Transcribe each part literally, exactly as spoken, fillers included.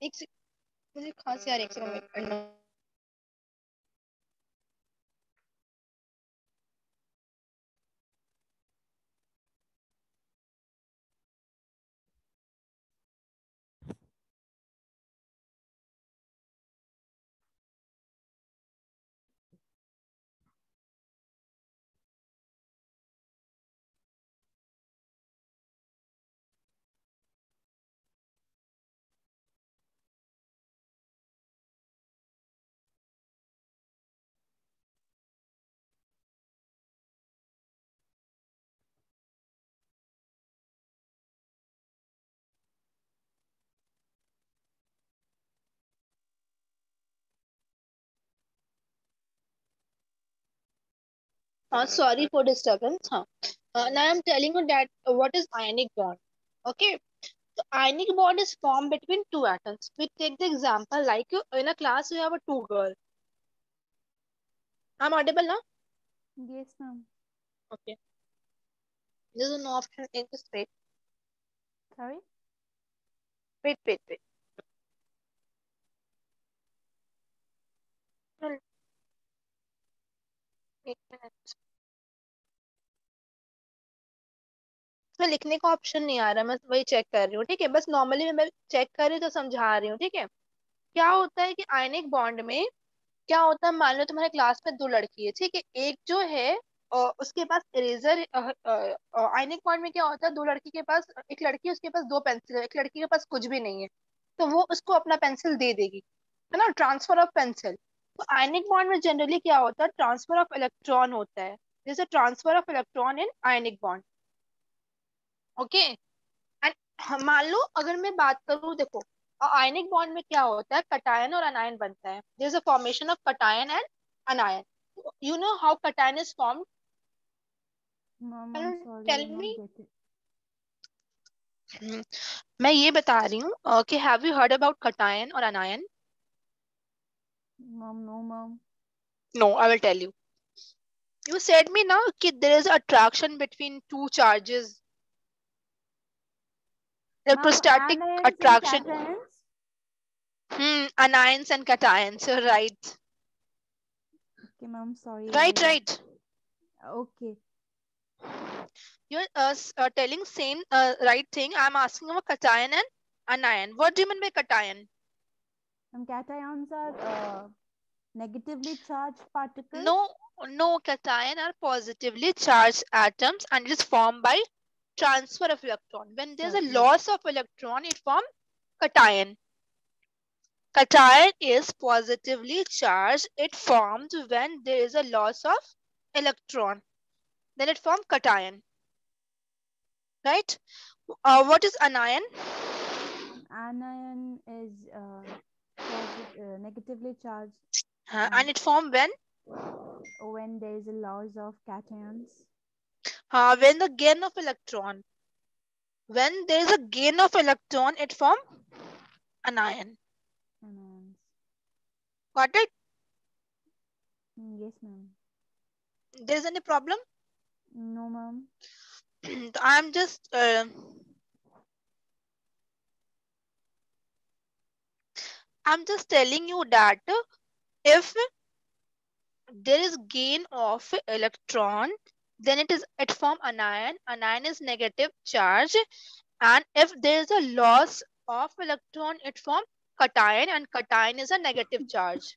एक से मुझे खांसी आ रही है, एक second. Uh, sorry for disturbance. Huh? Uh, now I'm telling you that uh, what is ionic bond. Okay, so ionic bond is formed between two atoms. We take the example like you in a class you have a two girl. I'm audible now. Yes, ma'am. Okay, there's no option in this page. Sorry? Wait, wait, wait. Hmm, एक minute. इसमें लिखने का option नहीं आ रहा, मैं वही check कर रही हूँ। ठीक है, बस नॉर्मली मैं चेक कर रही हूँ तो समझा रही हूँ। ठीक है, क्या होता है कि आयनिक बॉन्ड में क्या होता है, मान लो तुम्हारे क्लास में दो लड़की है। ठीक है, एक जो है अ, उसके पास इरेजर, आयनिक बॉन्ड में क्या होता है, दो लड़की के पास, एक लड़की है उसके पास दो पेंसिल है, एक लड़की के पास कुछ भी नहीं है, तो वो उसको अपना पेंसिल दे देगी, है ना, ट्रांसफर ऑफ पेंसिल। तो आयनिक बॉन्ड में जनरली क्या होता है, ट्रांसफर ऑफ इलेक्ट्रॉन होता है, जैसे transfer of electron in ionic bond. Okay, and मान लो अगर मैं बात करूं, देखो आयनिक बॉन्ड में क्या होता है, कटायन और अनायन बनता है। There is a formation of cation and anion. You know how cation is formed? Ma'am, can I'm you sorry, tell I not me? get it. मैं ये बता रही हूँ uh, कि have you heard about cation और anion? Ma'am, no, ma'am. No, I will tell you. You said me ना कि there is attraction between two charges, Ma'am, electrostatic anions and attraction. cations? Hmm, anions and cations, right Okay, ma'am, sorry, right I... right. Okay. You're uh, s- uh, telling same uh, right thing. I'm asking about cation and anion. What do you mean by cation? Ma'am, cations are uh, negatively charged particles. No, no, cation are positively charged atoms and it is formed by transfer of electron. When there's Sir, a yes. loss of electron, it forms cation. Cation is positively charged. It forms when there is a loss of electron. Then it forms cation. Right? Uh, what is anion? Anion is uh, posit uh, negatively charged, Uh, and and it formed when? when there is a loss of cations. Uh, when the gain of electron. When there is a gain of electron, it forms anion. Anions. Got it? Mm, yes, ma'am. There is any problem? No, ma'am. I'm just uh, I'm just telling you that if there is gain of electron, then it is it form anion. Anion is negative charge, and if there is a loss of electron, it form cation, and cation is a negative charge.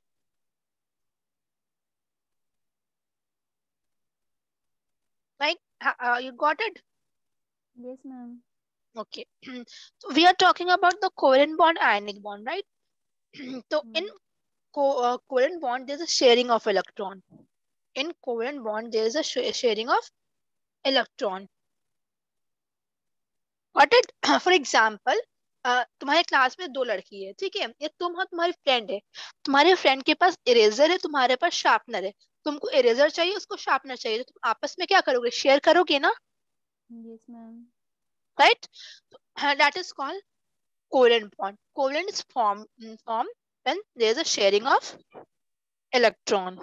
Like uh, you got it? Yes, ma'am. Okay. So we are talking about the covalent bond, ionic bond, right? So in Mm. co- uh, covalent bond, there's a sharing of electron. In covalent bond, there is a sh- sharing of electron. Got it? For example, uh, तुम्हारे class में दो लड़की है, ठीक है, ये तुम हो, तुम्हारी फ्रेंड है, तुम्हारे फ्रेंड के पास इरेजर है, तुम्हारे पास शार्पनर है। तुमको इरेजर चाहिए, उसको शार्पनर चाहिए, तो तुम आपस में क्या करोगे, शेयर करोगे ना, Yes, ma'am. Right? That is called covalent bond. Covalent is formed formed when there is a sharing of electron.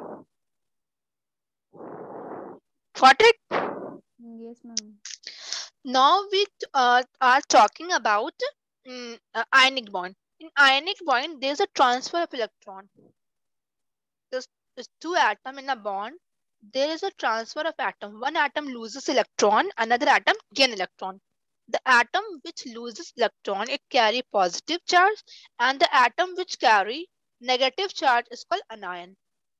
Got it? Yes, ma'am. Now we uh, are talking about um, uh, ionic bond. In ionic bond, there is a transfer of electron. There's, there's two atom in a bond. There is a transfer of atom. One atom loses electron, another atom gain electron. The atom which loses electron, it carry positive charge, and the atom which carry negative charge is called anion.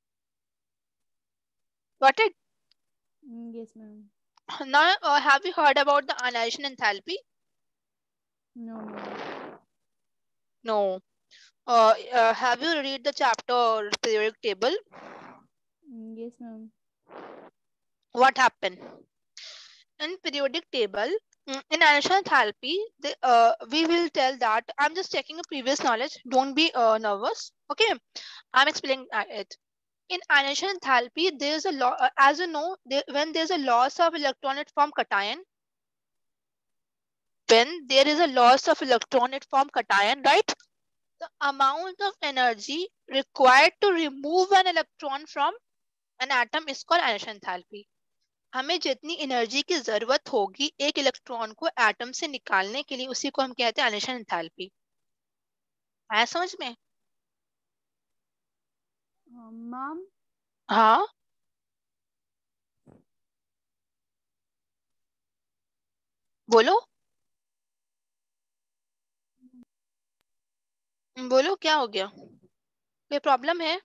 Got it? Mm, yes, ma'am. Now, uh, have you heard about the annihilation enthalpy? No, ma'am. No. Uh, uh, have you read the chapter periodic table? Mm, yes, ma'am. What happened? In periodic table, mm, in annihilation enthalpy, the, uh, we will tell that I'm just checking a previous knowledge. Don't be uh, nervous. Okay, I'm explaining uh, it. In annihilation enthalpy, there is a law. Uh, as you know, there, when there's a loss of electron, it form cation. When there is a loss of electron, it form cation, right? The amount of energy required to remove an electron from an atom is called annihilation enthalpy. हमें जितनी energy की जरूरत होगी एक electron को atom से निकालने के लिए उसी को हम कहते हैं annihilation enthalpy. है समझ में? Uh, ma'am, हाँ, बोलो. बोलो क्या हो गया? कोई प्रॉब्लम है?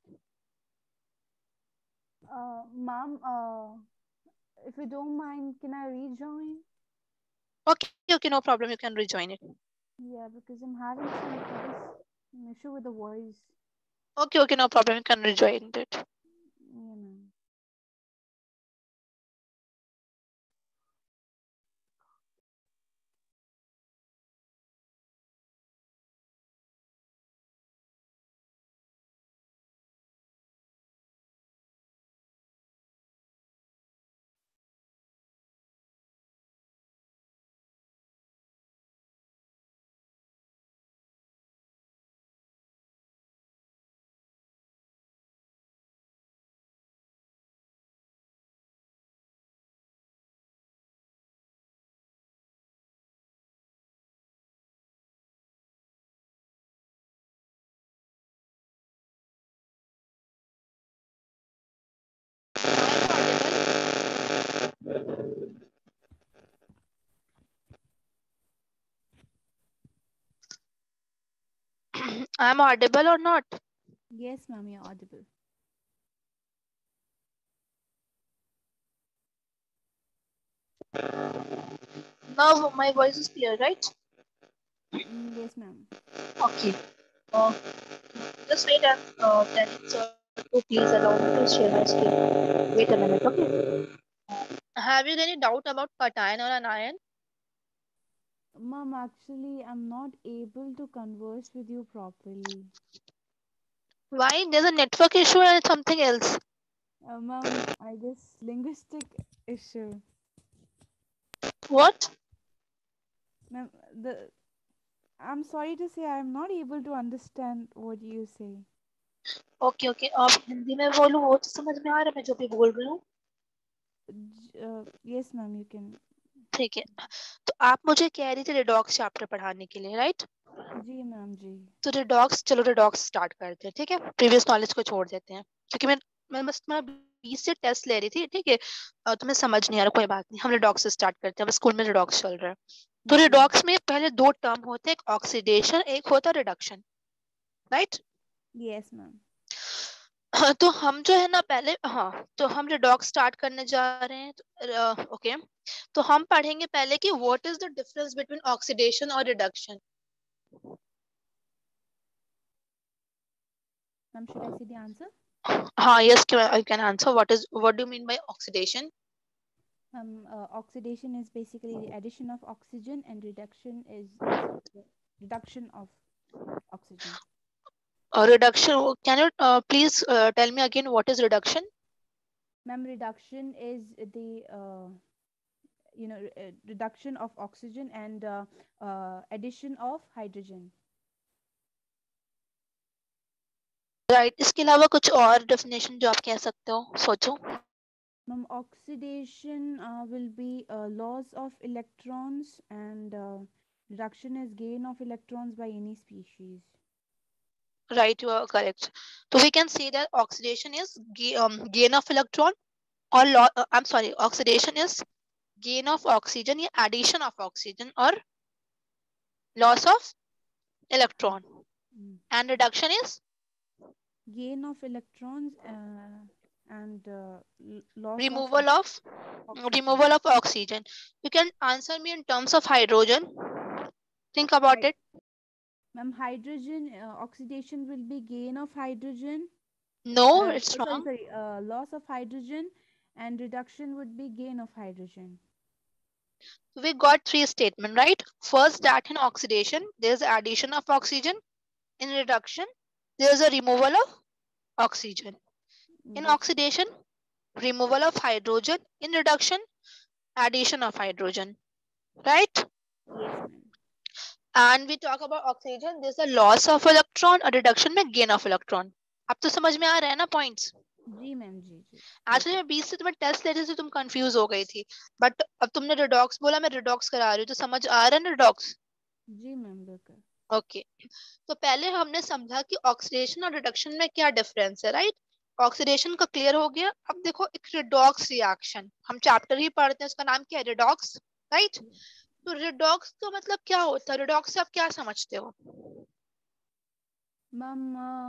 uh, ma'am, uh, if you don't mind, can I rejoin? Okay, okay, no problem. You can rejoin it. Yeah, because I'm having some, I guess, an issue with the voice. Okay, okay, no problem. You can rejoin it. Yeah, ma'am. I'm audible or not? Yes, ma'am, you're audible. Now my voice is clear, right? Mm, yes, ma'am. Okay. Uh, just wait and uh, then sir to please allow me to share my screen. Wait a minute, okay? Have you any doubt about cation or anion? Ma'am, actually, I'm not able to converse with you properly. Why? There's a network issue and it's something else. Uh, ma'am, I guess linguistic issue. What? Ma'am, the I'm sorry to say I'm not able to understand what you say. Okay okay आप हिंदी में बोलो वो तो समझ में आ रहा है मैं जो भी बोल रही हूँ. J- Uh, yes, ma'am, you can. ठीक है. तो आप मुझे कह रही थी रिडॉक्स चैप्टर पढ़ाने के लिए, राइट? जी मैम जी. तो रिडॉक्स, चलो रिडॉक्स स्टार्ट करते हैं, ठीक है? प्रीवियस नॉलेज को छोड़ देते हैं क्योंकि मैं मैं बस तुम्हारा बीस से टेस्ट ले रही थी, ठीक है? अ, तुम्हें समझ नहीं आ रहा, कोई बात नहीं, हम रिडॉक्स से स्टार्ट करते हैं. बस स्कूल में रिडॉक्स चल रहा है. तो जी. रिडॉक्स में पहले दो टर्म होते हैं, एक ऑक्सीडेशन, एक होता है रिडक्शन, राइट? Yes, ma'am. हाँ, तो हम जो है ना पहले, हाँ, तो हम रिडॉक्स स्टार्ट करने जा रहे हैं. तो, ओके, तो हम पढ़ेंगे पहले कि what is the difference between oxidation और reduction. Ma'am, should I say the answer? हाँ, yes, I can answer. What is what do you mean by oxidation? Um, uh, oxidation is basically the addition of oxygen, and reduction is is the reduction of oxygen. Reduction, can you uh, please uh, tell me again what is reduction? Ma'am, reduction is the uh, you know re- uh, reduction of oxygen and uh, uh, addition of hydrogen. Right, इसके अलावा कुछ और definition जो आप कह सकते हो, सोचो. Ma'am, oxidation uh, will be uh, loss of electrons, and uh, reduction is gain of electrons by any species. Right, you are correct. So we can say that oxidation is ga- um, gain of electron or lo- uh, I'm sorry, oxidation is gain of oxygen या addition of oxygen or loss of Mm. electron, Mm. and reduction is Gain of electrons uh, and uh, l- loss of removal of oxygen. removal of oxygen. You can answer me in terms of hydrogen. Think about Hi- it. Ma'am, hydrogen uh, oxidation will be gain of hydrogen. No, Uh, it's oh, sorry, wrong. sorry. Uh, loss of hydrogen and reduction would be gain of hydrogen. We got three statements, right? First, that in oxidation, there's addition of oxygen. In reduction, there's a removal of oxygen. In Yes, ma'am. oxidation, removal of hydrogen. In reduction, addition of hydrogen. Right? Yes, ma'am. And we talk about oxygen, there's a loss of electron और reduction में gain of electron. अब तो समझ में आ रहा है ना points? जी मैम, जी जी एक्चुअली बिल्कुल। मैं बीच से तुम्हें टेस्ट लेते थे, तुम कंफ्यूज हो गई थी, बट अब तुमने रिडॉक्स बोला, मैं रिडॉक्स करा रही हूँ, तो समझ आ रहा है ना रिडॉक्स? जी मैम बिल्कुल। ओके, तो पहले हमने समझा कि ऑक्सीडेशन और रिडक्शन में क्या डिफरेंस है, राइट? ऑक्सीडेशन का क्लियर हो गया। अब देखो एक रिडॉक्स रिएक्शन, हम चैप्टर ही पढ़ते हैं, उसका नाम क्या है? Redox, right? तो रिडॉक्स का मतलब क्या होता है? रिडॉक्स से आप क्या समझते हो? Ma'am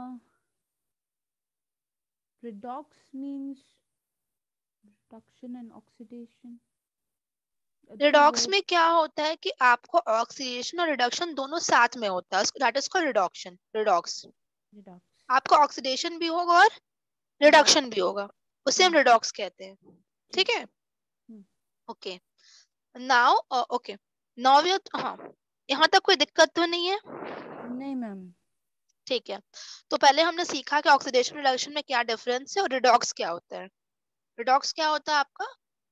redox means reduction and oxidation. Uh, two redox words. में क्या होता है कि आपको ऑक्सीडेशन और रिडक्शन दोनों साथ में होता है, that is called reduction, redox. Redox. आपको ऑक्सीडेशन भी होगा और Redox. रिडक्शन भी होगा, उसे हम हम्म, रिडॉक्स कहते हैं। ठीक ठीक। है, hmm, okay. Now okay, now we, हाँ, यहाँ तक कोई दिक्कत तो नहीं है? नहीं मैम। ठीक है, तो पहले हमने सीखा कि ऑक्सीडेशन रिडक्शन में क्या डिफरेंस है और रिडॉक्स क्या होता है। रिडॉक्स क्या होता है आपका?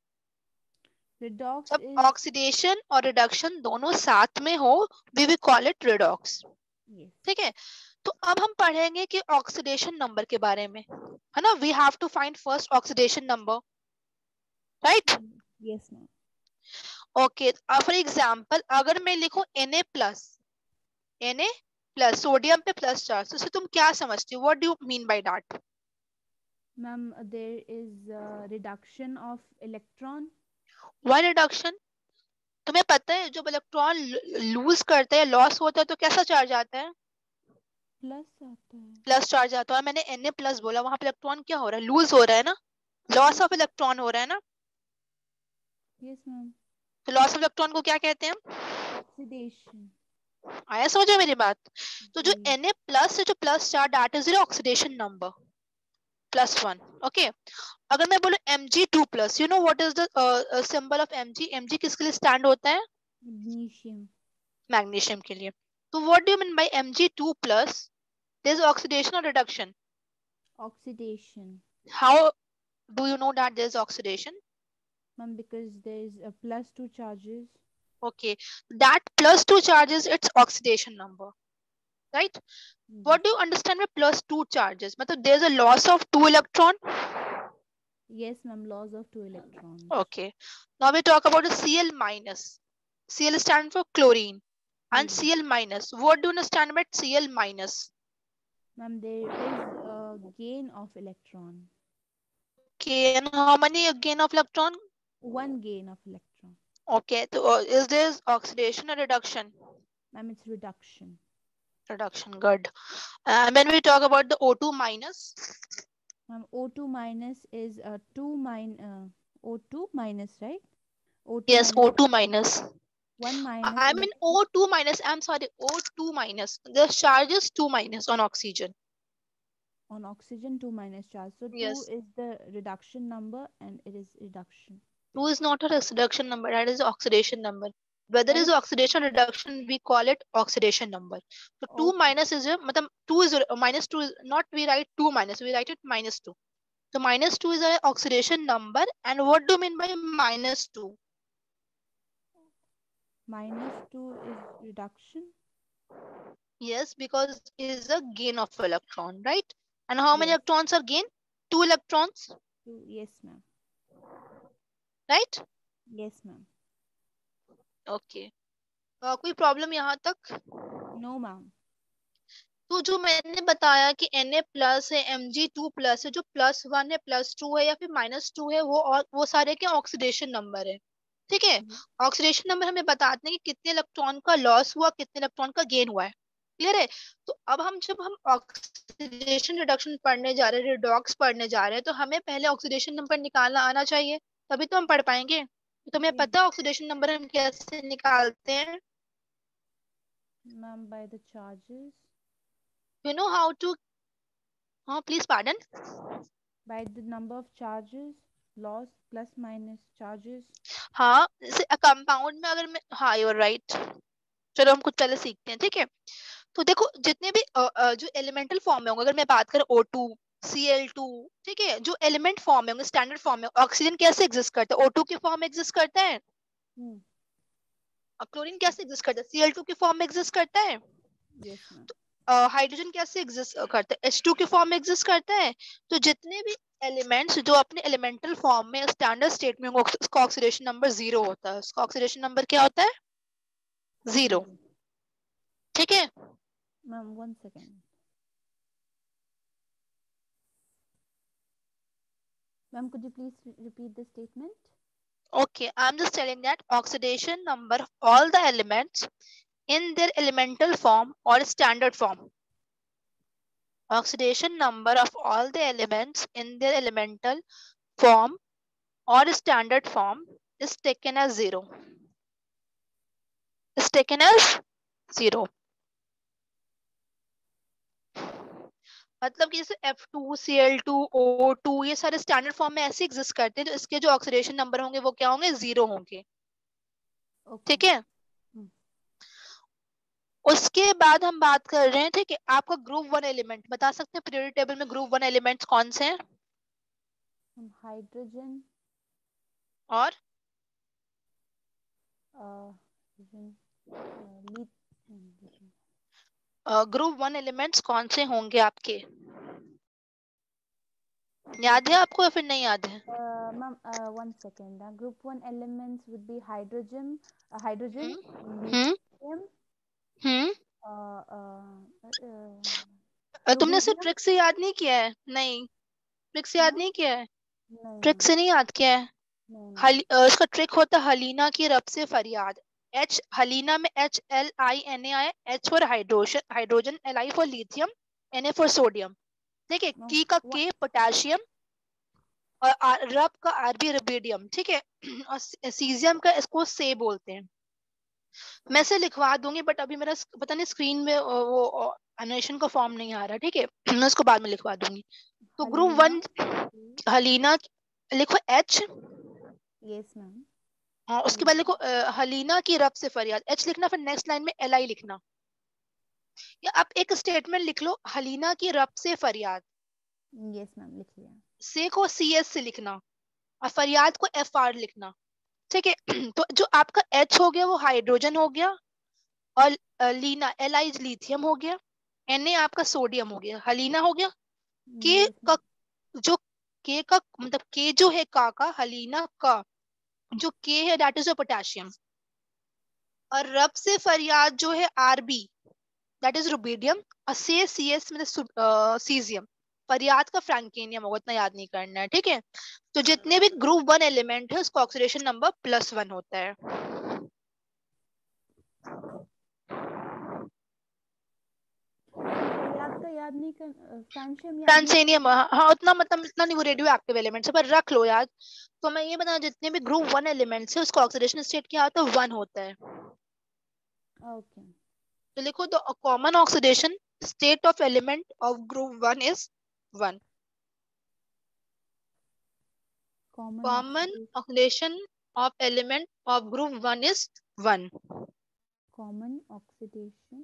Redox जब is ऑक्सीडेशन और रिडक्शन दोनों साथ में हो, we will call it redox. yes. ठीक है, तो अब हम पढ़ेंगे कि ऑक्सीडेशन नंबर के बारे में, है ना? We have to find first oxidation number, right? Mm, yes ma'am. Okay, for example अगर मैं लिखूं Na plus, Na plus, sodium पे प्लस चार्ज, तो तुम क्या समझती हो? What do you mean by that? Ma'am there is a reduction of electron. Why reduction? तुम्हें पता है जब इलेक्ट्रॉन लूज करते हैं, लॉस होता है, तो कैसा चार्ज आता है? प्लस आता है। प्लस चार्ज आता है। मैंने Na प्लस बोला, वहां पे इलेक्ट्रॉन क्या हो रहा है? लूज हो रहा है ना, लॉस यस। ऑफ इलेक्ट्रॉन हो रहा है ना। Yes ma'am. तो लॉस ऑफ इलेक्ट्रॉन को क्या कहते हैं हम? ऑक्सीडेशन। आया समझ में मेरी बात? तो जो जी। Na प्लस है, जो plus charge, that is oxidation number plus one. Okay, अगर मैं बोलूं Mg two plus, you know what is the symbol of Mg? Mg किसके लिए स्टैंड होता है? मैग्नीशियम। मैग्नीशियम के लिए। तो what do you mean by Mg two plus? There is oxidation और reduction. Oxidation. How do you know that there's oxidation? Ma'am because there is a plus two charges. Okay, that plus two charges, its oxidation number, right? जी। What do you understand by plus two charges? मतलब there's a loss of two electron. Yes ma'am, loss of two electrons. Okay, now we talk about the Cl minus. Cl stands for chlorine, and Chlorine. Cl minus. What do you understand by Cl minus? Ma'am, there is a gain of electron. Okay, and how many gain of electron? One gain of electron. Okay, so uh, is this oxidation or reduction? Ma'am, it's reduction. Reduction, good. And when we talk about the O two minus, Ma'am, O two minus is a two min uh, O two minus, right? O two yes, minus O two minus. one minus I mean electron O two minus, I'm sorry, O two minus. The charge is two minus on oxygen. on oxygen, two minus charge. So two Yes. is the reduction number and it is reduction. two is not a reduction number, that is oxidation number. Whether What it is is oxidation or reduction, we call it oxidation number. So two okay? minus is a, matlab two is a, minus two is not, we write two minus, we write it minus two. So minus two is a oxidation number. And what do you mean by minus two? Minus two is reduction. Yes, because it is a gain of electron, right? And how many Yes. electrons are gained? Two electrons, Two. Yes, ma'am. right? Yes, ma'am. Okay. Uh, कोई problem यहाँ तक? No, ma'am. तो जो मैंने बताया कि Na plus है, Mg two plus है, जो प्लस वन है, प्लस टू है या फिर माइनस टू है, वो और वो सारे क्या ऑक्सीडेशन नंबर है। ठीक है। हम्म, ऑक्सीडेशन नंबर हमें बताते हैं कि कितने इलेक्ट्रॉन का लॉस हुआ, कितने इलेक्ट्रॉन का गेन हुआ है। क्लियर है। तो अब हम जब हम ऑक्सीडेशन रिडक्शन पढ़ने जा रहे हैं, रिडॉक्स पढ़ने जा रहे हैं, तो हमें पहले ऑक्सीडेशन नंबर निकालना आना चाहिए, तभी तो हम पढ़ पाएंगे। तो तुम्हें जी पता है ऑक्सीडेशन नंबर हम कैसे निकालते हैं? Ma'am, by the charges, you know how to? हाँ please pardon. By the number of charges, loss plus minus charges. हाँ, जैसे कंपाउंड में अगर मैं, हाँ यू आर राइट। चलो हम कुछ पहले सीखते हैं, ठीक है। तो देखो जितने भी अ, अ, जो एलिमेंटल फॉर्म में होंगे, अगर मैं बात करूं O two, C L two, ठीक है, जो एलिमेंट फॉर्म में होंगे, स्टैंडर्ड फॉर्म में ऑक्सीजन कैसे एग्जिस्ट करता है? ओ टू के फॉर्म में एग्जिस्ट करता है। हम्म। और क्लोरीन कैसे एग्जिस्ट करता है? सी एल टू के फॉर्म में एग्जिस्ट करता है। Yes ma'am. हाइड्रोजन कैसे एग्जिस्ट करता है? एच टू के फॉर्म में एग्जिस्ट करता है। तो जितने भी एलिमेंट्स जो अपने एलिमेंटल फॉर्म में स्टैंडर्ड स्टेट में होंगे, उसका ऑक्सीडेशन नंबर जीरो होता है। उसका ऑक्सीडेशन नंबर क्या होता है? जीरो। जीरो। ठीक है। Ma'am one second. Ma'am could you please repeat the statement? Okay, I'm just telling that oxidation number of all the elements in their elemental form or standard form. Oxidation number of all the elements in their elemental form or standard form is taken as zero. Is taken as zero. मतलब कि जैसे F two, C L two, O two, ये सारे standard form में ऐसे exist करते हैं, तो इसके जो ऑक्सीडेशन नंबर होंगे वो क्या होंगे? जीरो होंगे। ओके। ठीक है। उसके बाद हम बात कर रहे हैं, ठीक है, आपका ग्रुप वन एलिमेंट बता सकते हैं पीरियोडिक टेबल में ग्रुप वन एलिमेंट्स कौन से हैं? हाइड्रोजन, और ग्रुप वन एलिमेंट्स कौन से होंगे आपके? याद है ग्रुप, आपको या फिर नहीं याद है? Ma'am one second, group one elements would be hydrogen, hydrogen, hmm hmm lithium, hmm uh, तुमने सिर्फ रुबीडियम। ट्रिक से याद नहीं किया है? नहीं, ट्रिक से याद हाँ, नहीं किया है। नहीं ट्रिक मैम, से नहीं याद किया है। नहीं मैम। हल, अ, इसका ट्रिक होता है हलीना की रब से फरियाद। एच हलीना में H L I N A आए, H for hydrogen, hydrogen, L I for lithium, N A for sodium. ठीक है। मैम की का वन, के पोटेशियम, और आर, रब का आरबी रुबिडियम। ठीक है। और सीजियम का इसको से बोलते हैं। मैं इसे लिखवा दूंगी, बट अभी मेरा स- पता नहीं स्क्रीन में अ, वो एनिमेशन का फॉर्म नहीं आ रहा। ठीक है। मैं उसको बाद में लिखवा दूंगी। तो ग्रुप हलीना। वन हलीना लिखो एच, यस मैम। और उसके बाद लिखो हलीना। अ, हलीना की रब से फरियाद, एच लिखना, फिर नेक्स्ट लाइन में एल आई लिखना। या आप एक स्टेटमेंट लिख लो, हलीना की रब से फरियाद। यस मैम, लिख लिया। से को सी एस से लिखना, और फरियाद को एफ आर लिखना। ठीक है। तो जो आपका एच हो गया वो हाइड्रोजन हो गया, और अ, लीना एल आई लिथियम हो गया, एन ए आपका सोडियम हो गया, हलीना हो गया। के यस का मैम। जो के का मतलब के जो है का का हलीना का जो के है दैट इज अ पोटेशियम। और रब से फरियाद जो है आरबी दैट इज रुबिडियम। और से सी एस मतलब सीजियम। फरियाद का फ्रैंकेनियम होगा, इतना याद नहीं करना है। ठीक है। तो जितने भी ग्रुप वन एलिमेंट है उसका ऑक्सीडेशन नंबर प्लस वन होता है। मैम फरियाद का याद नहीं कर, फ्रांशियम याद नहीं फ्रांसेनियम, करना। हाँ हाँ, उतना मतलब इतना नहीं, वो रेडियो एक्टिव एलिमेंट्स है, पर रख लो याद। तो मैं ये बता, जितने भी ग्रुप वन एलिमेंट्स है उसका ऑक्सीडेशन स्टेट क्या होता है? वन होता है। ओके। तो लिखो, the common oxidation state of element of group one is one. Common common oxidation, oxidation of element of group one is one. Common oxidation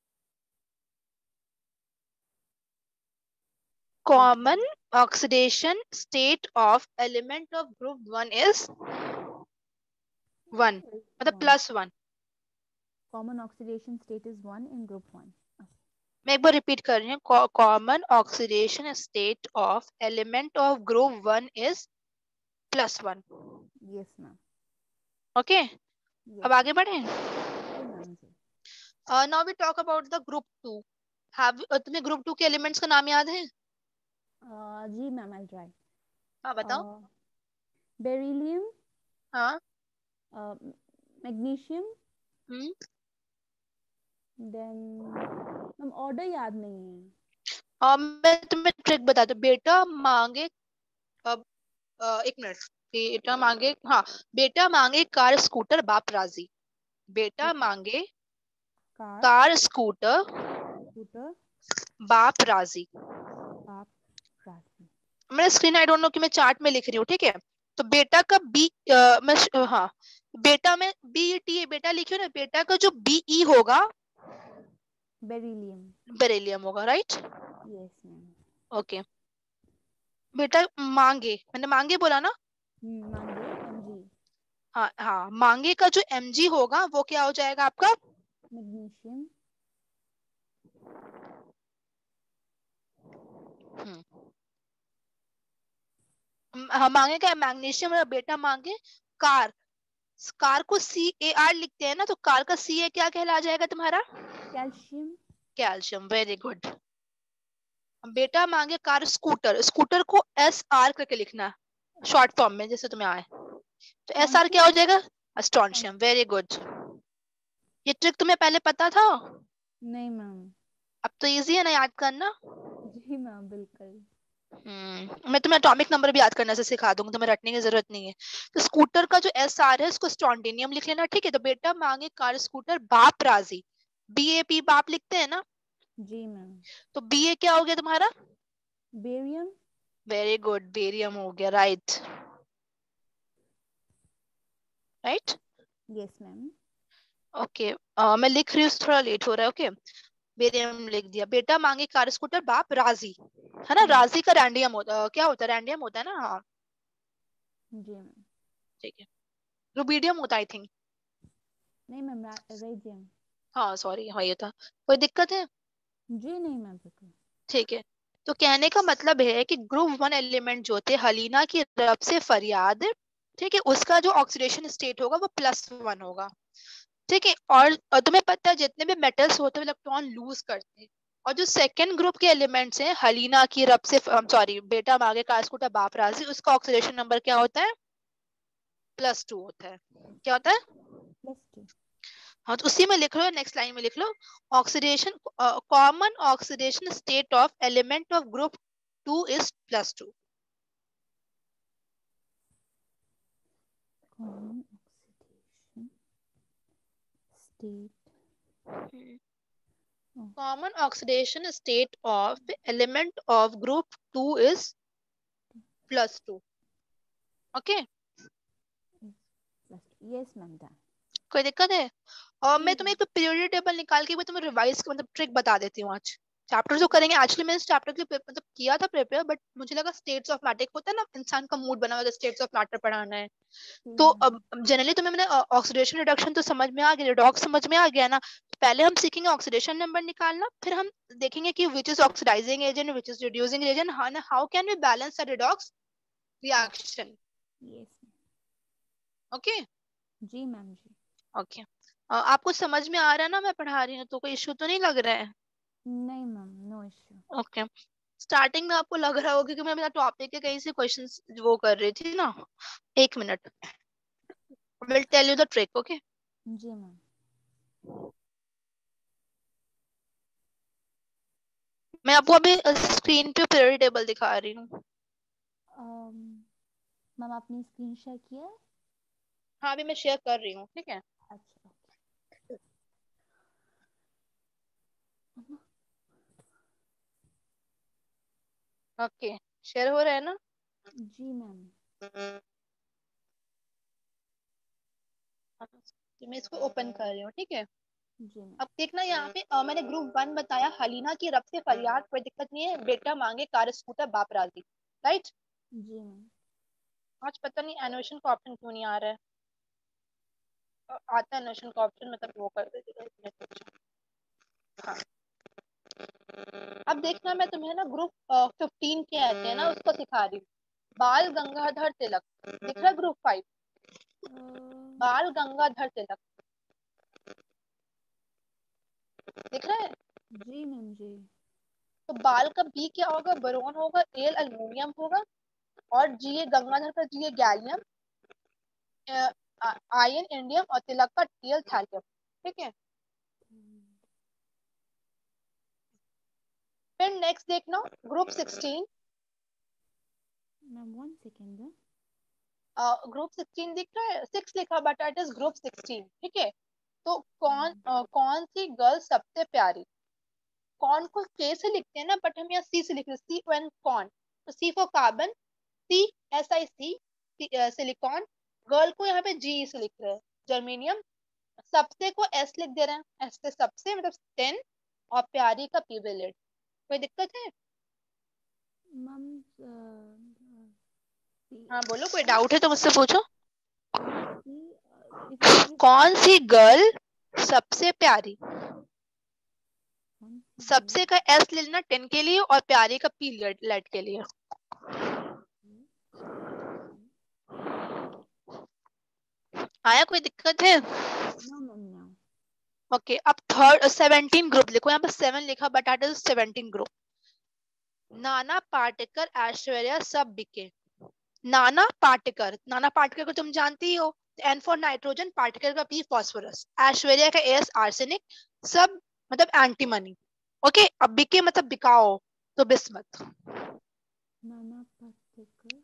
common oxidation state of element of group one is one, मतलब one. Plus one. Common oxidation state is one in group one. मैं एक बार repeat कर रही हूँ, common oxidation state of element of group one is plus one. Yes ma'am. Okay. अब yes आगे बढ़े। जी मैम। जी। Now we talk about the group two. हाँ, तुम्हें ग्रुप टू के एलिमेंट्स का नाम याद है? Uh, जी मैम, आई ट्राई। हाँ बताओ। बेरिलियम, हाँ। Magnesium, hmm. Then ma'am order याद नहीं है। और मैं तुम्हें ट्रिक बताती हूँ बेटा मांगे। अब अ, एक मिनट। बेटा मांगे, हाँ। बेटा मांगे कार स्कूटर बाप राजी। बेटा ओके। मांगे कार, कार स्कूटर स्कूटर, बाप राजी। बाप, रास्ते। मेरा स्क्रीन आई डोंट नो कि मैं चार्ट में लिख रही हूँ, ठीक है। तो बेटा का बी, आ, मैं श- हाँ, बेटा में बी टी है, बेटा लिखियो ना, बेटा का जो बी ई होगा बेरिलियम। बेरिलियम होगा, राइट। Yes ma'am. ओके। बेटा मांगे, मैंने मांगे बोला ना। हम्म, मांगे, एमजी, हाँ हाँ, मांगे का जो एमजी होगा वो क्या हो जाएगा आपका? Magnesium, hmm. म- हाँ, मांगे का मैग्नीशियम और बेटा मांगे कार। कार को सी ए आर लिखते हैं ना, तो कार का सी ए क्या कहला जाएगा तुम्हारा? कैल्शियम। Calcium, very good. बेटा मांगे कार स्कूटर, स्कूटर को एस आर करके लिखना है शॉर्ट फॉर्म में, जैसे तुम्हें आए। तो एस आर क्या स्टॉन्शियम। हो जाएगा? Strontium, very good. ये ट्रिक तुम्हें पहले पता था? नहीं मैम। अब तो इजी है ना याद करना। जी मैम, बिल्कुल। हम्म, मैं तुम्हें एटॉमिक नंबर भी याद करने से सिखा दूंगी, तुम्हें रटने की जरूरत नहीं है। तो स्कूटर का जो एस आर है उसको स्टोंटिनियम लिख लेना, ठीक है। तो बेटा मांगे कार स्कूटर बाप राजी, बी ए पी बाप लिखते हैं ना। जी मैम। तो बी ए क्या हो गया तुम्हारा? बेरियम। वेरी गुड, बेरियम हो गया, right. Right. Yes ma'am. Okay. मैं लिख रही हूँ, थोड़ा लेट हो रहा है, ओके। बेरियम लिख दिया। बेटा मांगे कार स्कूटर बाप राजी, है ना। हम्म। राजी का रैंडियम होता अ, क्या होता है? रैंडियम होता है ना, हाँ। जी मैम। ठीक है। रुबीडियम होता आई थिंक। नहीं मैम, रेडियम। हाँ सॉरी, हाँ ये था। कोई दिक्कत है? जी नहीं मैम, बिल्कुल। ठीक है। तो कहने का मतलब है कि ग्रुप वन एलिमेंट जो थे हलीना की रब से फरियाद, ठीक है, उसका जो ऑक्सीडेशन स्टेट होगा वो प्लस वन होगा, ठीक है। और और तुम्हें पता है जितने भी मेटल्स होते हैं इलेक्ट्रॉन लूज करते हैं। और जो सेकंड ग्रुप के एलिमेंट्स हैं हलीना की रब से, सॉरी, बेटा मागे कास्कुटा बाप राजी, उसका ऑक्सीडेशन नंबर क्या होता है? प्लस टू होता है। क्या होता है? Plus two. हाँ, तो उसी में लिख लो, नेक्स्ट लाइन में लिख लो। Oxidation, common oxidation state of element of group two is plus two. Common oxidation state of common oxidation state of element of group two is plus two. Okay. Plus two. Yes ma'am, done. कोई दिक्कत है? और मैं ठीक तुम्हें है। एक periodic table निकाल के मैं तुम्हें रिवाइज मतलब ट्रिक बता देती हूँ आज। चैप्टर जो ठीक है। करेंगे, एक्चुअली मैंने इस चैप्टर के लिए मतलब किया था प्रिपेयर, बट मुझे लगा स्टेट्स ऑफ मैटर होता है ना, इंसान का मूड बना हुआ है, स्टेट्स ऑफ मैटर पढ़ाना है। जी तो मैम। अब जनरली तुम्हें मैंने ऑक्सीडेशन रिडक्शन तो समझ में आ गया, रिडॉक्स समझ में आ गया ना। पहले हम सीखेंगे ऑक्सीडेशन नंबर निकालना, फिर हम देखेंगे कि which is oxidising agent, which is reducing agent, how can we balance the redox reaction. Yes ma'am. Okay. जी मैम, जी। ओके। आपको समझ में आ रहा है ना मैं पढ़ा रही हूँ? तो कोई इशू तो नहीं लग रहा है? नहीं ma'am, no issue. Okay. Starting में आपको लग रहा होगा क्योंकि मैं मेरा टॉपिक के कहीं से क्वेश्चंस वो कर रही थी ना। एक minute, will tell you the trick, okay. जी मैम। मैं आपको अभी स्क्रीन पे पीरियड टेबल दिखा रही हूँ। मैम, आपने स्क्रीन शेयर किया है? हाँ, अभी मैं शेयर कर रही हूँ, ठीक है। अच्छा, ओके। ओके, शेयर हो रहा है ना? जी मैम। तो मैं इसको ओपन कर रही हूँ, ठीक है। जी मैम। अब देखना यहाँ पे अ, मैंने ग्रुप वन बताया हलीना की रब से फरियाद, कोई दिक्कत नहीं है, बेटा मांगे कार स्कूटर बाप राजी, राइट। जी मैम। आज पता नहीं एनिमेशन का ऑप्शन क्यों नहीं आ रहा है। अ, आता है एनिमेशन का ऑप्शन, मतलब वो कर देती हूँ। हाँ। अब देखना, मैं तुम्हें ना ग्रुप फिफ्टीन के आते हैं ना उसको सिखा रही हूँ। बाल गंगाधर तिलक, दिख रहा है ग्रुप फाइव? अ, बाल गंगाधर तिलक दिख रहा है? जी मैम जी। तो बाल का बी क्या होगा? बोरोन होगा, एल अल्मोनियम होगा, और जी ए गंगाधर का G A gallium, I N indium, और तिलक का टीएल थैलियम। ठीक है, फिर नेक्स्ट देखना group sixteen. Ma'am one second. Group sixteen दिख रहा है, सिक्स लिखा but it is group sixteen. ठीक है, तो कौन uh, कौन सी गर्ल सबसे प्यारी? कौन को के से लिखते हैं ना, बट हम यहाँ सी से लिख रहे हैं, सी एन कौन। तो C for carbon, C S I C, silicon. Girl को यहाँ पे जी से लिख रहे हैं, जर्मेनियम। सबसे को एस लिख दे रहे हैं, एस से सबसे मतलब टेन, और प्यारी का पी वेलेट। कोई दिक्कत है? मैम हाँ बोलो, कोई डाउट है तो मुझसे पूछो। Ma'am see, if you can कौन सी गर्ल सबसे प्यारी? रिपीट। सबसे का एस ले लेना टेन के लिए, और प्यारी का पी लेट के लिए। आया, कोई दिक्कत है? No ma'am no. ओके, अब थर्ड सेवनटीन ग्रुप लिखो, यहाँ पर सेवन लिखा but it is seventeen group. Nana Patekar, Aishwarya सब बिके। नाना पाटेकर, नाना पाटेकर को तुम जानती ही हो। एन फॉर नाइट्रोजन, पार्टिकल का पी फॉस्फोरस, ऐश्वर्या का एस आर्सेनिक, सब मतलब एंटीमनी। ओके, अब बिके मतलब बिकाओ, तो बिस्मत। नाना पाटेकर।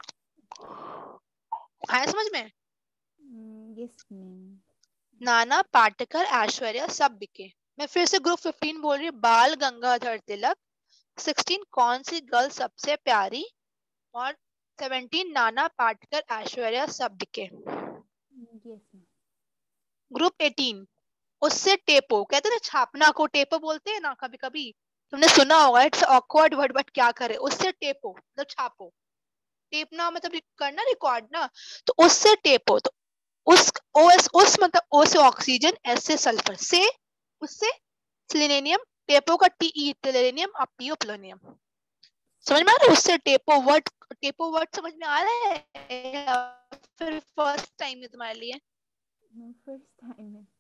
आया समझ में? Yes ma'am. नाना पाटेकर, ऐश्वर्या सब बिके। मैं फिर से ग्रुप फिफ्टीन बोल रही हूँ, बाल गंगाधर तिलक। सिक्सटीन कौन सी गर्ल सबसे प्यारी, और सेवनटीन नाना पाटेकर, ऐश्वर्या सब बिके। Yes ma'am. ग्रुप एटीन, उससे टेपो, कहते हैं ना छापना को टेपो बोलते हैं ना, कभी कभी तुमने सुना होगा, इट्स ऑकवर्ड वर्ड बट क्या करे, उससे टेपो मतलब छापो। टेपना मतलब रिक- करना, रिकॉर्ड ना। तो उससे टेपो, तो उस ओएस उस मतलब ओ से ऑक्सीजन, एस से सल्फर, से उससे सिलेनियम, टेपो का टीई टेलेनियम, और पीओ पोलोनियम। समझ में आ रहा है? उससे टेपो वर्ड, टेपो वर्ड समझ में आ रहा है या फिर फर्स्ट टाइम है तुम्हारे लिए? मैम फर्स्ट टाइम है।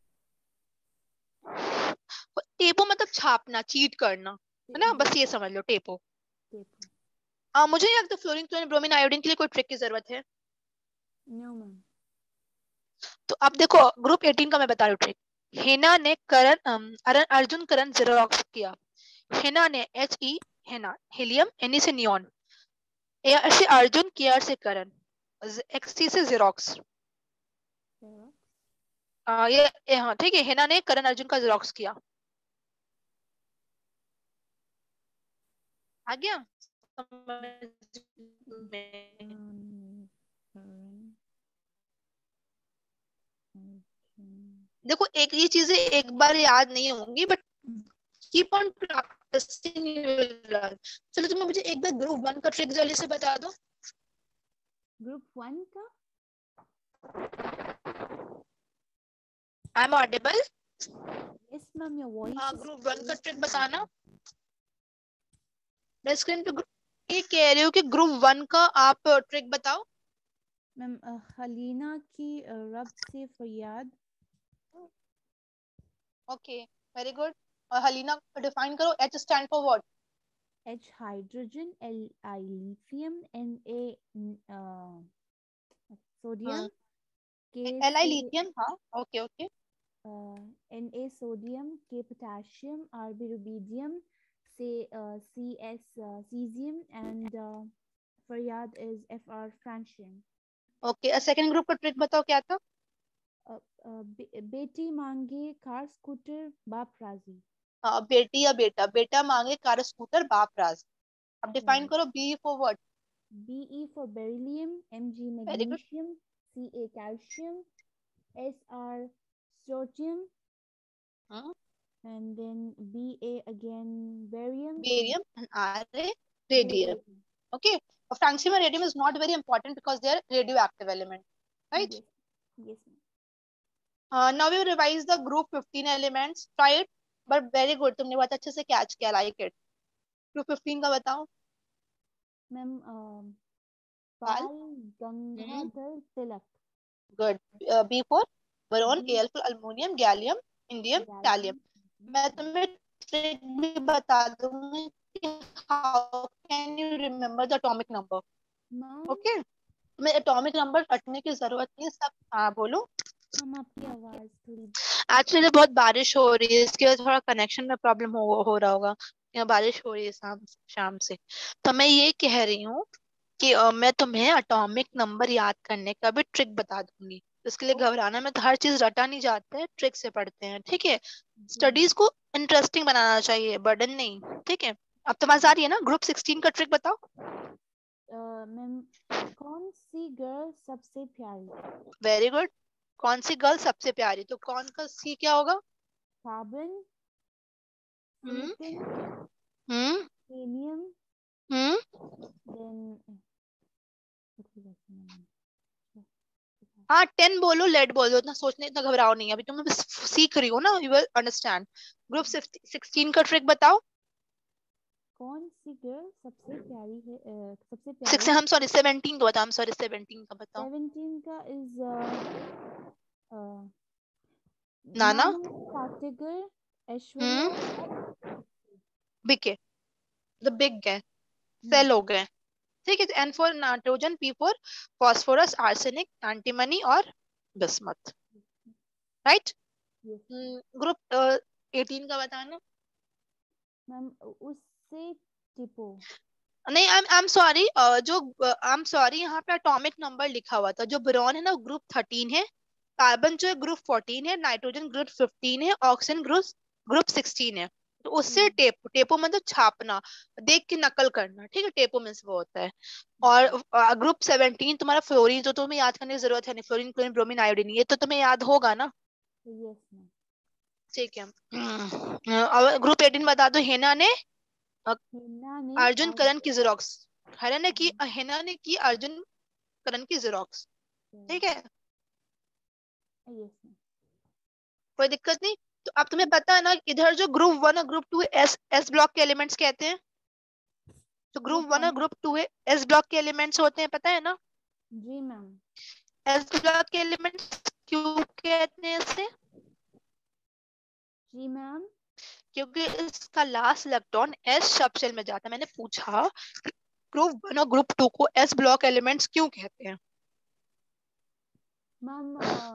टेपो मतलब छापना, चीट करना, है ना, यस बस ये समझ लो टेपो। टेपो। आ, मुझे नहीं लगता फ्लोरीन क्लोरीन ब्रोमीन आयोडीन के लिए कोई ट्रिक की जरूरत है। No ma'am. तो अब देखो ग्रुप एटीन का मैं बता रही हूँ ट्रिक। हेना ने करण अम, अरन अर्जुन करण जेरोक्स किया। हेना ने H E Heena, helium, N से नियॉन, ए से अर्जुन, के आर से करण, एक्स टी से जेरोक्स। आ, ये, ये हाँ ठीक है, हेना ने करण अर्जुन का जेरोक्स किया। आ गया समझ में? देखो एक ये चीजें एक बार याद नहीं होंगी, बट कीप ऑन प्रैक्टिसिंग। चलो तुम्हें मुझे एक बार ग्रुप वन का ट्रिक जल्दी से बता दो। ग्रुप वन का। I M audible? Yes ma'am your voice हाँ, इज ग्रुप वन का ट्रिक बताना। मैं स्क्रीन पे ग्रु- ये कह रही हूँ कि ग्रुप वन का आप ट्रिक बताओ। मैम हलीना की अ, रब से फरियाद। Okay, very good. और हलीना डिफाइन करो, H stand for what? H hydrogen, L I lithium, N A sodium, K L I से लिथियम, हाँ okay okay. N A sodium, K potassium, R B rubidium, से सी एस सीजियम, एंड फरियाद is F R francium. Okay, second group का trick बताओ क्या था? अ, अ, बे, बेटी मांगे कार स्कूटर बाप राजी। हाँ, बेटी या बेटा, बेटा मांगे कार स्कूटर बाप राज। अब डिफाइन राइट। करो, B for what? B E for beryllium, M G very good. Magnesium, C A calcium, S R strontium, and then B A again barium, and barium and R A radium. radium. Okay, और francium and radium is not very important because they are radioactive element, right? Yes, yes, ma'am. Uh, now we revise the group fifteen elements. Try it, but very good. तुमने बहुत अच्छे से catch किया, like it. Group fifteen का बताओ। Ma'am, um, बाल। Bal Gangadhar Tilak, good. B for boron, B A L for aluminium, gallium, indium, thallium. gallium, मैं तुम्हें ट्रिक भी बता दूंगी कि how can you remember the atomic number. Ma'am okay, तुम्हें एटॉमिक नंबर रटने की जरूरत नहीं है, सब। हाँ बोलो। मैम आपकी आवाज़ थोड़ी एक्चुअली बहुत बारिश हो रही है, इसके वजह से थोड़ा कनेक्शन में प्रॉब्लम हो, हो रहा होगा। यहाँ बारिश हो रही है शाम शाम से। तो मैं ये कह रही हूँ कि अ, मैं तुम्हें एटॉमिक नंबर याद करने का भी ट्रिक बता दूंगी। इसके लिए ओ घबराना, में तो हर चीज रटा नहीं जाता है, ट्रिक से पढ़ते हैं, ठीक है। मैम। स्टडीज को इंटरेस्टिंग बनाना चाहिए, बर्डन नहीं, ठीक है। अब तुम्हारी आ रही है ना, ग्रुप सिक्सटीन का ट्रिक बताओ। अ, मैम कौन सी गर्ल सबसे प्यारी? Very good. कौन सी गर्ल सबसे प्यारी, तो कौन का सी क्या होगा? Carbon, hmm. Silicon, hmm. Helium, hmm. Then हाँ, टेन बोलो, लेड बोल दो, इतना सोचने, इतना घबराओ नहीं, अभी तुम बस सीख रही हो ना, you will understand. Group sixteen का ट्रिक बताओ। कौन सी गर्ल सबसे प्यारी है, अ, सबसे सिक्स, प्यारी? हम सॉरी सेवनटीन का बताओ, हम सॉरी सेवनटीन का बताओ। सेवेंटीन का इज नाना। नाना पाटेकर, ऐश्वर्या हम्म। और बिग है, द बिग है, हम्म सेल हो गए। ठीक है, N for nitrogen, P for phosphorus, arsenic, antimony और bismuth. Right. Yes group eighteen का बताना। मैम। उससे टिपो। नहीं, आई आई एम सॉरी, जो आई एम सॉरी, यहाँ पे एटॉमिक नंबर लिखा हुआ था, जो बोरॉन है ना ग्रुप थर्टीन है, कार्बन जो है ग्रुप फोर्टीन है, नाइट्रोजन ग्रुप फिफ्टीन है, ऑक्सीजन ग्रुप ग्रुप सिक्सटीन है। तो उससे हम्म टेप टेपो मतलब छापना, देख के नकल करना, ठीक है, टेपो में से वो होता है। और ग्रुप सेवनटीन तुम्हारा फ्लोरीन, जो तुम्हें याद करने की जरूरत है नहीं, फ्लोरीन, क्लोरीन, ब्रोमीन, आयोडीन, ये तो तुम्हें याद होगा ना। Yes ma'am. ठीक है। हम्म, और ग्रुप एटीन बता दो, हेना ने अ, हिना ने अर्जुन और करण की जेरोक्स। हेना ने की हेना ने की अर्जुन करण की जेरोक्स। ठीक है, यस मैम। कोई दिक्कत नहीं। तो अब तुम्हें पता है ना, इधर जो ग्रुप वन और group two S S block के एलिमेंट्स कहते हैं। तो वो ग्रुप वन और कौन? ग्रुप टू है, एस ब्लॉक के एलिमेंट्स होते हैं, पता है ना। जी मैम। एस ब्लॉक के एलिमेंट्स क्यों कहते हैं इसे? जी मैम। क्योंकि इसका लास्ट इलेक्ट्रॉन एस सबशेल में जाता है। मैंने पूछा कि ग्रुप वन और ग्रुप टू को एस ब्लॉक एलिमेंट्स क्यों कहते हैं? मैम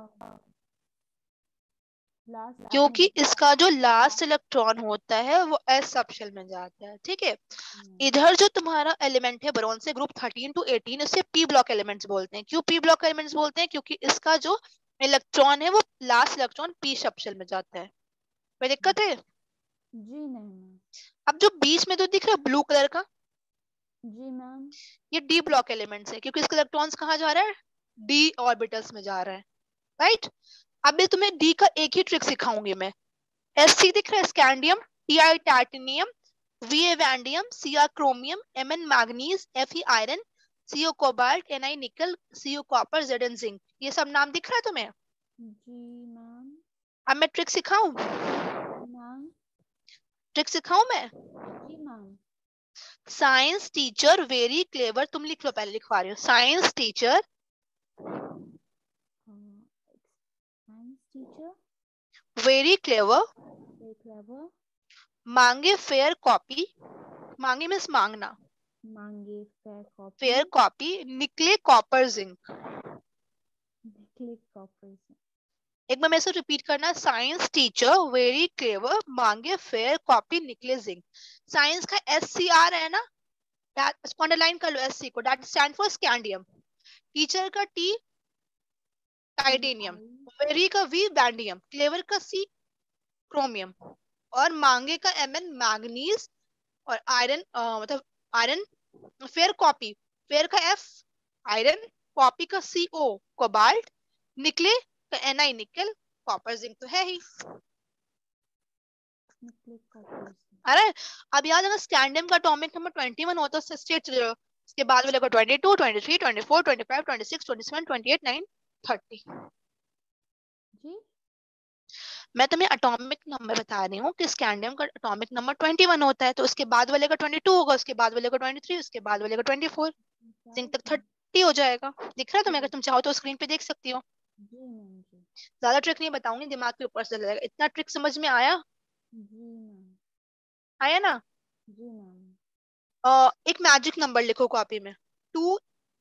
लास्ट आपने क्योंकि बताया। इसका जो लास्ट इलेक्ट्रॉन होता है वो एस सबशेल में जाता है, ठीक है। मैम इधर जो तुम्हारा एलिमेंट है बोरॉन से, ग्रुप थर्टीन टू एटीन, इसे पी ब्लॉक एलिमेंट्स बोलते हैं। क्यों पी ब्लॉक एलिमेंट्स बोलते हैं? क्योंकि इसका जो इलेक्ट्रॉन है वो लास्ट इलेक्ट्रॉन पी सबशेल में जाता है। कोई दिक्कत है? जी नहीं मैम। अब जो बीच में तो दिख रहा है ब्लू कलर का, जी मैम। ये डी ब्लॉक एलिमेंट्स है, क्योंकि इसका इलेक्ट्रॉन्स कहाँ जा रहा है? डी ऑर्बिटल्स में जा रहा है। राइट। अब मैं तुम्हें डी का एक ही ट्रिक सिखाऊंगी मैं। एस सी दिख रहा है, scandium, T I titanium, V A vanadium, C R chromium, M N manganese, F E iron, C O cobalt, N I nickel, C O copper, Z N zinc. ये सब नाम दिख रहा है तुम्हें? जी मैम। अब मैं ट्रिक सिखाऊं? मैम। ट्रिक सिखाऊं मैं? जी ma'am. Science teacher very clever, तुम लिख लो, पहले लिखवा रही हूँ। Science teacher science teacher very clever, very clever, मांगे फेयर कॉपी, मांगे मीन्स मांगना, मांगे फेयर कॉपी, फेयर कॉपी, निकले कॉपर जिंक। Click copper. एक बार मेरे से रिपीट करना, साइंस टीचर वेरी क्लेवर, मांगे फेयर कॉपी, निकले जिंक। साइंस का एस सी आर है ना, इसको अंडरलाइन कर लो, एस सी को, that stand for scandium. Teacher का T T titanium, I very का वी वैंडियम, क्लेवर का सी क्रोमियम, और मांगे का एम एन मैग्नीज, और आयरन मतलब आयरन, फेयर कॉपी, फेयर का एफ आयरन, कॉपी का सी ओ कोबाल्ट, निकले का एन आई निकल, कॉपर जिंक तो है ही। Click copper. अरे, अब याद है ना, स्कैंडियम का एटॉमिक नंबर ट्वेंटी वन होता है, स्टेट चले जाओ। इसके बाद वाले को twenty two, twenty three, twenty four, twenty five, twenty six, twenty seven, twenty eight, nine, thirty. जी मैं तुम्हें एटॉमिक नंबर बता रही हूँ कि स्कैंडियम का एटॉमिक नंबर ट्वेंटी वन होता है, तो उसके बाद वाले का ट्वेंटी टू होगा, उसके बाद वाले का ट्वेंटी थ्री, उसके बाद वाले का ट्वेंटी फोर, जिंक तक जी थर्टी हो जाएगा। दिख रहा है तुम्हें? अगर जी तुम चाहो तो स्क्रीन पे देख सकती हो। जी मैम। जी ज्यादा ट्रिक नहीं बताऊंगी, दिमाग के ऊपर से लगेगा। इतना ट्रिक समझ में आया? जी मैम। आया ना? जी मैम। अ, एक मैजिक नंबर लिखो कॉपी में, two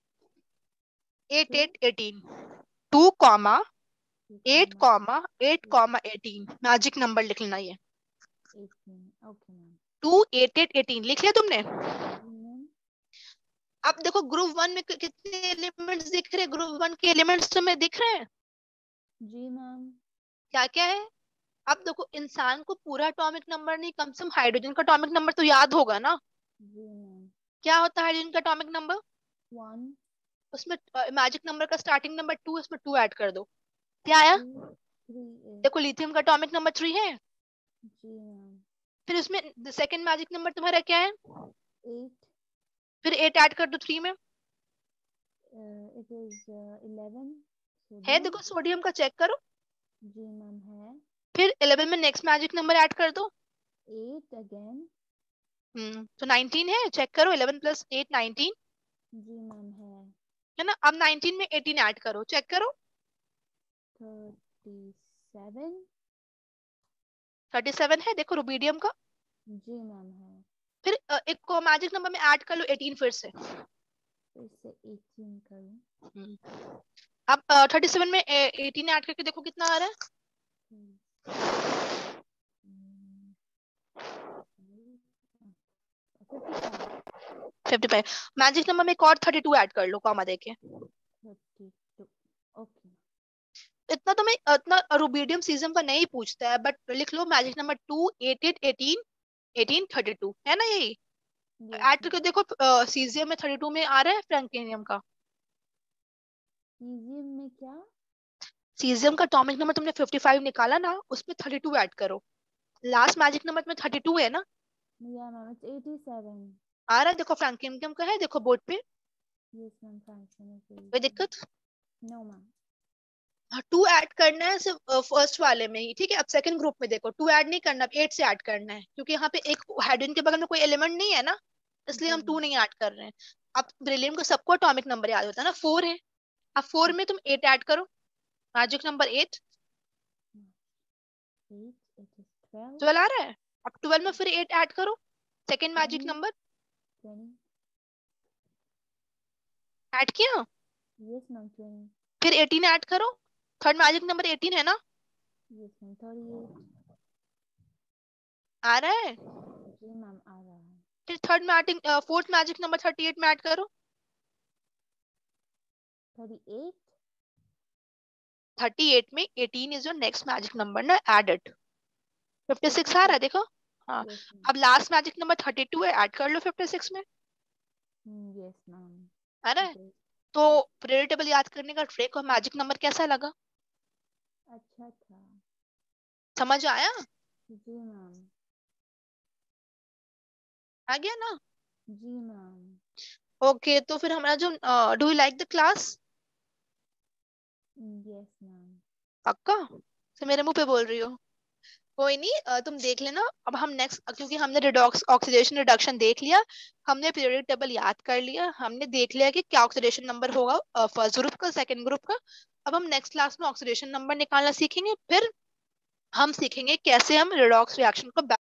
eight two eight eighteen. Two comma two eight comma comma eight eight comma eighteen magic number लिख लेना ये। Eighteen okay ma'am. Two eight eight eighteen लिख लिया तुमने? जी मैम। अब देखो ग्रुप वन में कि- कितने एलिमेंट्स दिख रहे हैं, ग्रुप वन के एलिमेंट्स तुम्हें दिख रहे हैं? जी मैम। क्या क्या है? अब देखो इंसान को पूरा एटॉमिक नंबर नहीं, कम से कम हाइड्रोजन का एटॉमिक नंबर तो याद होगा ना? जी मैम। क्या होता है हाइड्रोजन का एटॉमिक नंबर? वन। उसमें मैजिक नंबर का स्टार्टिंग नंबर टू, उसमें टू ऐड कर दो। क्या आया? Three three eight. देखो लिथियम का एटॉमिक नंबर थ्री है। जी मैम। फिर उसमें सेकंड मैजिक नंबर तुम्हारा क्या है? एट। फिर एट ऐड कर दो थ्री में। इट इज इलेवन है सोडियम। देखो सोडियम का चेक करो। जी मैम है। फिर इलेवन में नेक्स्ट मैजिक नंबर ऐड कर दो। Eight again. हम्म तो नाइनटीन है, चेक करो, इलेवन प्लस एट नाइनटीन। जी मैम है। है ना? अब नाइनटीन में एटीन ऐड करो, चेक करो। Thirty seven. थर्टी सेवन है, देखो रुबीडियम का। जी मैम है। फिर अ, एक को मैजिक नंबर में ऐड कर लो एटीन फिर से। फिर से एटीन करूँ? हम्म, अब थर्टी सेवन में एटीन ऐड करके देखो कितना आ रहा है। Fifty five. Fifty five. Magic number में एक और थर्टी टू ऐड कर लो कॉमा देके। Thirty two okay. इतना तो मैं इतना रुबीडियम सीजन का नहीं पूछता है, बट लिख लो magic number two eight eight eighteen eighteen thirty two, है ना यही? Yes add ma'am. करके देखो सीजियम में थर्टी टू में आ रहा है फ्रैंकेनियम का। सीजियम में क्या? सीजियम का एटॉमिक नंबर तुमने फिफ्टी फाइव निकाला ना, उसमें थर्टी टू ऐड करो। लास्ट मैजिक नंबर में थर्टी टू है ना? या मैम इट्स एटी सेवन। आ रहा है देखो, फ्रैंकेनियम का है देखो बोर्ड पे। यस मैम फ्रैंकलिन कोई इज। दिक्कत? No ma'am. हाँ टू ऐड करना है सिर्फ फर्स्ट वाले में ही, ठीक है? अब सेकंड ग्रुप में देखो टू ऐड नहीं करना, अब एट से ऐड करना है, क्योंकि यहाँ पे एक हाइड्रोजन के बगल में कोई एलिमेंट नहीं है ना, इसलिए जी हम टू मैम। नहीं ऐड कर रहे हैं। अब बेरिलियम को सबको एटॉमिक नंबर याद होता है ना, फोर है। अब फोर में तुम एट ऐड करो, magic number eight. Eight it is twelve. Twelve आ रहा है। अब ट्वेल्व में फिर एट ऐड करो, second magic twenty. Number. Twenty. Add किया? Yes ma'am twenty. फिर एटीन ऐड करो, थर्ड मैजिक नंबर एटीन है ना? Yes ma'am thirty eight. आ रहा है। जी मैम आ रहा है। फिर third magic fourth magic number thirty eight में ऐड करो। Thirty eight. थर्टी एट में eighteen is your next magic number ना, add it. Fifty fifty six आ रहा है सिक्स। देखो। हाँ। यस अब last magic number thirty two है, ऐड कर लो फिफ्टी सिक्स में। मैम। Yes ma'am. आ रहा है? It is. तो पीरियड टेबल याद करने का ट्रिक और मैजिक नंबर कैसा लगा? अच्छा था। समझ आया? जी मैम। आ गया ना? जी मैम। ओके, तो फिर हमारा जो do you like the class? Yes ma'am. पक्का से मेरे मुंह पे बोल रही हो? कोई नहीं, अ, तुम देख लेना। अब हम नेक्स्ट, क्योंकि हमने रिडॉक्स ऑक्सीडेशन रिडक्शन देख लिया, हमने पीरियोडिक टेबल याद कर लिया, हमने देख लिया कि क्या ऑक्सीडेशन नंबर होगा फर्स्ट ग्रुप का, सेकंड ग्रुप का। अब हम नेक्स्ट क्लास में ऑक्सीडेशन नंबर निकालना सीखेंगे, फिर हम सीखेंगे कैसे हम रिडॉक्स रिएक्शन को